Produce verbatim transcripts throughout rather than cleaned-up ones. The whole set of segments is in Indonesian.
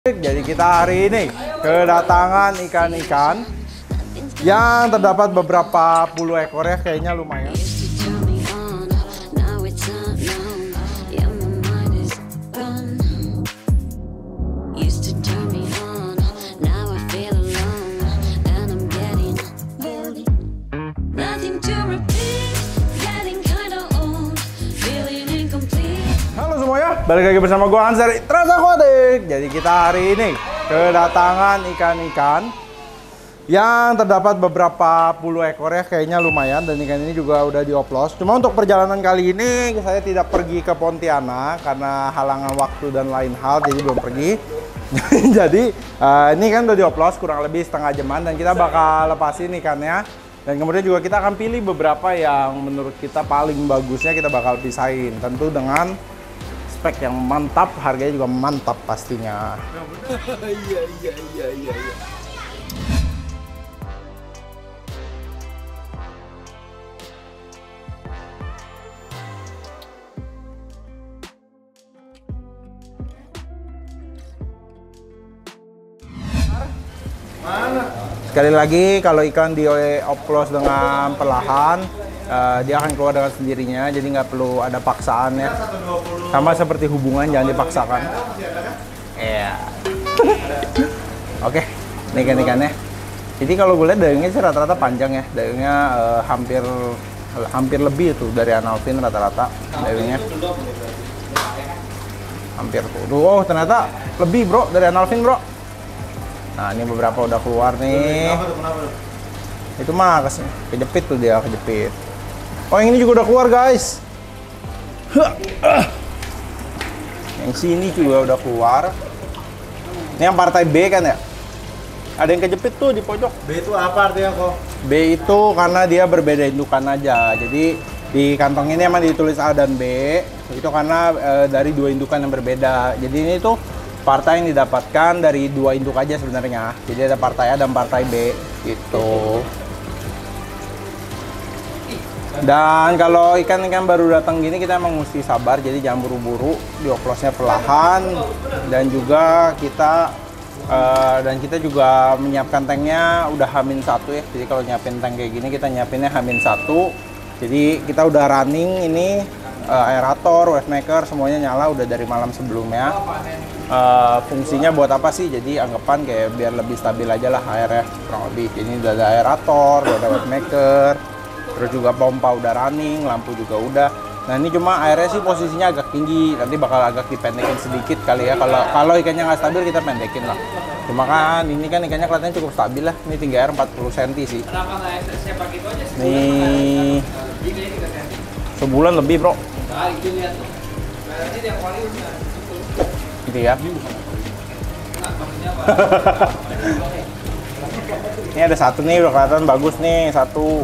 Jadi kita hari ini kedatangan ikan-ikan yang terdapat beberapa puluh ekor ya, kayaknya lumayan. Balik lagi bersama gue Hans dari Trans Aquatic. Jadi kita hari ini kedatangan ikan-ikan yang terdapat beberapa puluh ekor ya, kayaknya lumayan. Dan ikan ini juga udah dioplos. Cuma untuk perjalanan kali ini saya tidak pergi ke Pontianak karena halangan waktu dan lain hal, jadi belum pergi. Jadi uh, ini kan udah dioplos kurang lebih setengah jaman dan kita bakal lepasin ikannya. Dan kemudian juga kita akan pilih beberapa yang menurut kita paling bagusnya, kita bakal pisahin. Tentu dengan spek yang mantap, harganya juga mantap pastinya. Iya iya iya iya iya. Mana? Sekali lagi, kalau ikan dioplos dengan perlahan, uh, dia akan keluar dengan sendirinya, jadi nggak perlu ada paksaan ya. Sama seperti hubungan, jangan dipaksakan. Iya. Oke, ini ikan-ikannya. Jadi kalau gue lihat dagingnya sih rata-rata panjang ya, dagingnya uh, hampir hampir lebih tuh dari analfin rata-rata dagingnya. Hampir tuh. Oh ternyata lebih bro dari analfin bro. Nah ini beberapa udah keluar nih. Itu mah kejepit tuh dia, kejepit. Oh yang ini juga udah keluar guys. Yang sini juga udah keluar. Ini yang partai B kan ya? Ada yang kejepit tuh di pojok. B itu apa artinya kok? B itu karena dia berbeda indukan aja. Jadi di kantong ini emang ditulis A dan B. Itu karena e, dari dua indukan yang berbeda. Jadi ini tuh partai yang didapatkan dari dua induk aja sebenarnya. Jadi ada partai A dan partai B gitu. Dan kalau ikan-ikan baru datang gini kita emang mesti sabar, jadi jangan buru-buru, dioplosnya perlahan. Dan juga kita uh, dan kita juga menyiapkan tanknya udah hamin satu ya. Jadi kalau nyiapin tank kayak gini kita nyiapinnya hamin satu. Jadi kita udah running ini uh, aerator, wave maker semuanya nyala udah dari malam sebelumnya. Uh, fungsinya buat apa sih? Jadi anggapan kayak biar lebih stabil aja lah airnya kurang lebih. Jadi udah ada aerator, udah ada wave maker. Terus juga pompa udah running, lampu juga udah. Nah ini cuma airnya sih posisinya agak tinggi, nanti bakal agak dipendekin sedikit kali ya. Kalau kalau ikannya nggak stabil kita pendekin lah. Cuma kan ini kan ikannya kelihatannya cukup stabil lah. Ini tinggi air empat puluh sentimeter sih. Nih sebulan lebih bro. Gitu ya. Ini ada satu nih udah kelihatan bagus nih, satu.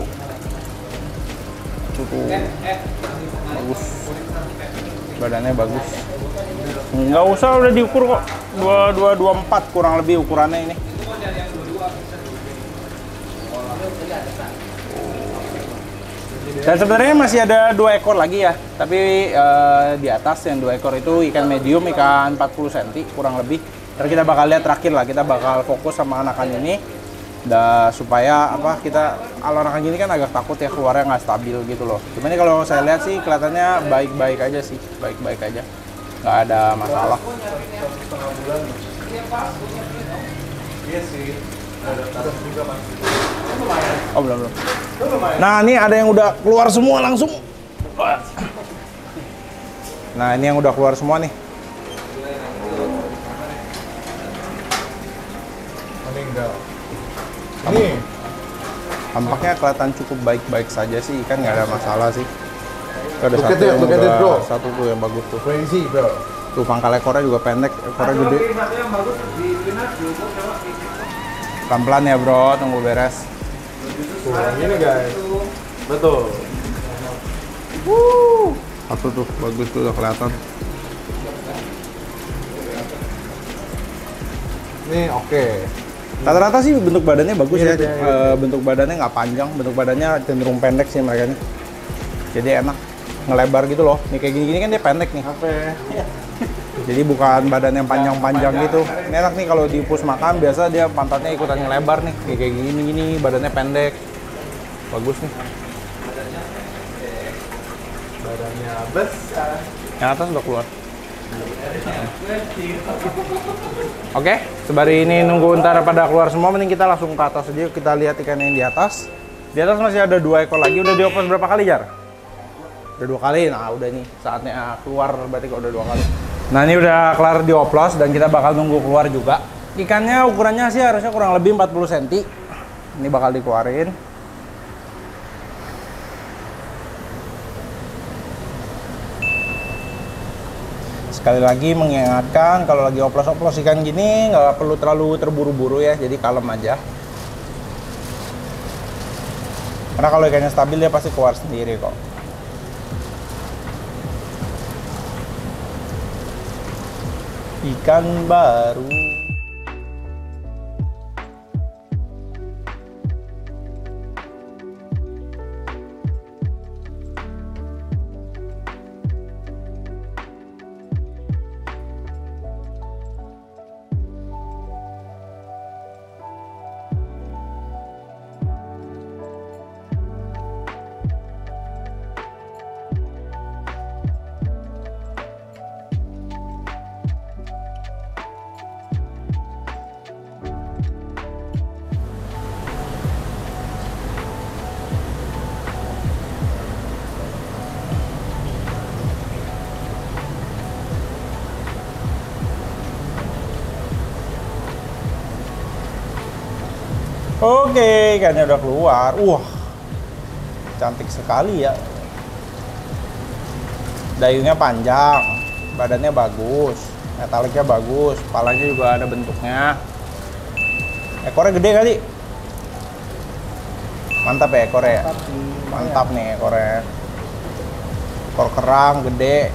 Tuh bagus, badannya bagus, nggak usah udah diukur kok, dua dua dua empat kurang lebih ukurannya ini. Dan sebenarnya masih ada dua ekor lagi ya, tapi uh, di atas yang dua ekor itu ikan medium, ikan empat puluh sentimeter kurang lebih. Terus kita bakal lihat terakhir lah, kita bakal fokus sama anakan ini. Da, supaya apa kita kalau anakan gini kan agak takut ya keluarnya nggak stabil gitu loh. Cuman ini kalau saya lihat sih kelihatannya baik-baik aja sih, baik-baik aja, nggak ada masalah. Oh belum belum. Nah ini ada yang udah keluar semua langsung. Nah ini yang udah keluar semua nih. Meninggal. Ini tampaknya kelihatan cukup baik-baik saja sih, ikan nggak ada masalah sih. Ada look satu it, yang look udah, it, bro. satu tuh yang bagus tuh. Crazy bro. Tuh pangkal ekornya juga pendek, ekornya gede. Pelan-pelan ya bro, tunggu beres. Tuh, ini guys. Betul. Wuh, satu tuh bagus tuh udah kelihatan. Ini oke. Okay. Rata-rata sih bentuk badannya bagus Iya, ya, iya, iya. E, bentuk badannya nggak panjang, bentuk badannya cenderung pendek sih mereka nih. Jadi enak, ngelebar gitu loh. Nih kayak gini-gini kan dia pendek nih. Apa? Jadi bukan badan yang panjang-panjang gitu. Ini enak nih kalau di pus makan, biasa dia pantatnya ikutan lebar nih. Kayak gini-gini, badannya pendek. Bagus nih. Badannya besar. Yang atas udah keluar. Oke, sembari ini nunggu ntar pada keluar semua, mending kita langsung ke atas aja. Kita lihat ikan yang di atas. Di atas masih ada dua ekor lagi. Udah dioplos berapa kali, Jar? Udah dua kali. Nah, udah nih saatnya keluar, berarti kalau udah dua kali. Nah, ini udah kelar dioplos dan kita bakal nunggu keluar juga. Ikannya ukurannya sih harusnya kurang lebih empat puluh sentimeter. Ini bakal dikeluarin. Sekali lagi mengingatkan, kalau lagi oplos-oplos ikan gini nggak perlu terlalu terburu-buru ya, jadi kalem aja. Karena kalau ikannya stabil dia pasti keluar sendiri kok. Ikan baru. Oke, ikannya udah keluar. Wah, cantik sekali ya. Dayungnya panjang, badannya bagus, metaliknya bagus, kepalanya juga ada bentuknya. Ekornya gede kali. Mantap ya ekornya. Mantap nih ekornya. Ekor kerang gede.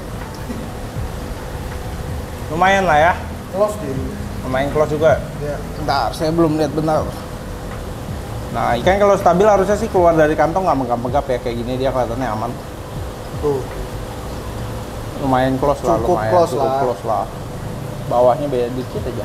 Lumayan lah ya. Close dia. Lumayan close juga. Ya. Bentar, saya belum lihat benar. Nah, ikan kalau stabil harusnya sih keluar dari kantong nggak megap-megap ya, kayak gini dia kelihatannya aman. Tuh. Lumayan close lah, Cukup lumayan close cukup lah. close lah. Bawahnya beda dikit aja.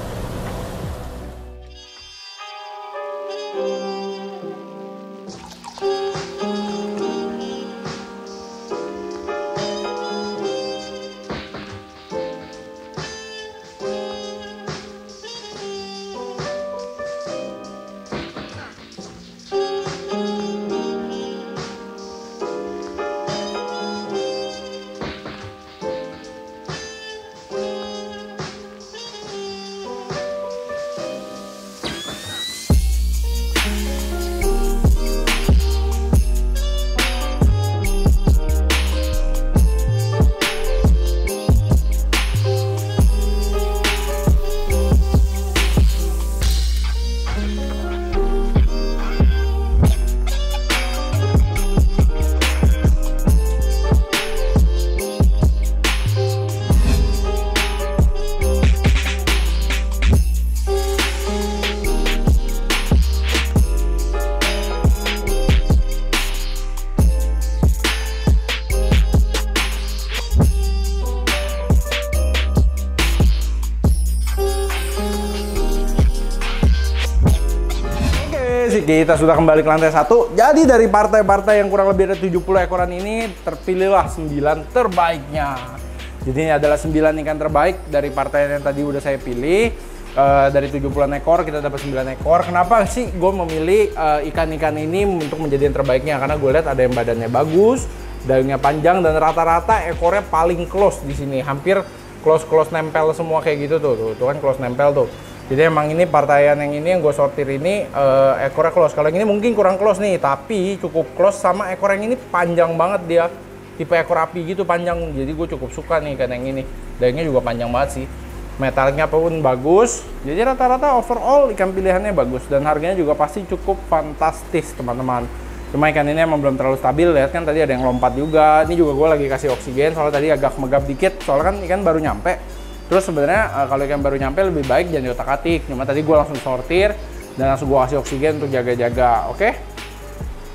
Kita sudah kembali ke lantai satu. Jadi dari partai-partai yang kurang lebih ada tujuh puluh ekoran ini, terpilihlah sembilan terbaiknya. Jadi ini adalah sembilan ikan terbaik dari partai yang tadi udah saya pilih. Uh, dari tujuh puluh ekor kita dapat sembilan ekor. Kenapa sih gue memilih ikan-ikan uh, ini untuk menjadi yang terbaiknya? Karena gue lihat ada yang badannya bagus, daunnya panjang, dan rata-rata ekornya paling close di sini. Hampir close-close nempel semua kayak gitu tuh. Tuh, tuh kan close nempel tuh. Jadi emang ini partaian yang ini yang gue sortir ini uh, ekornya close. Kalau yang ini mungkin kurang close nih, tapi cukup close. Sama ekor yang ini panjang banget dia, tipe ekor api gitu panjang. Jadi gue cukup suka nih ikan yang ini. Daunnya juga panjang banget sih. Metalnya pun bagus. Jadi rata-rata overall ikan pilihannya bagus dan harganya juga pasti cukup fantastis teman-teman. Cuma ikan ini emang belum terlalu stabil. Lihat kan tadi ada yang lompat juga. Ini juga gue lagi kasih oksigen soalnya tadi agak megap dikit. Soalnya kan ikan baru nyampe. Terus sebenarnya uh, kalau ikan baru nyampe lebih baik jangan diotak-atik. Cuma tadi gue langsung sortir dan langsung gue kasih oksigen untuk jaga-jaga, oke? Okay?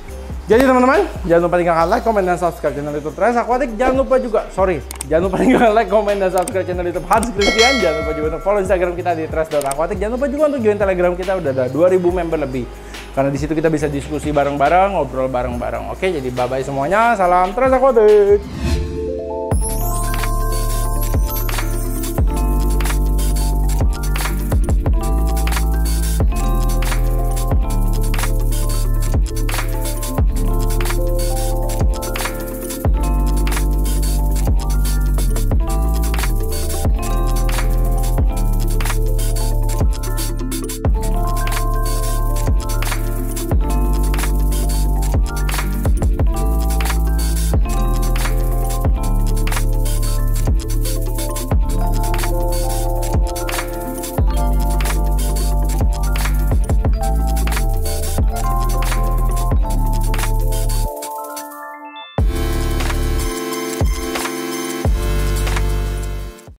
Jadi teman-teman, jangan lupa tinggalkan like, komen, dan subscribe channel YouTube Trace Aquatic. Jangan lupa juga, sorry, jangan lupa tinggalkan like, komen, dan subscribe channel YouTube Hans Christian. Jangan lupa juga untuk follow Instagram kita di trace dot aquatic. Jangan lupa juga untuk join Telegram kita, udah ada dua ribu member lebih. Karena di situ kita bisa diskusi bareng-bareng, ngobrol bareng-bareng. Oke, jadi bye-bye semuanya. Salam Trace Aquatic.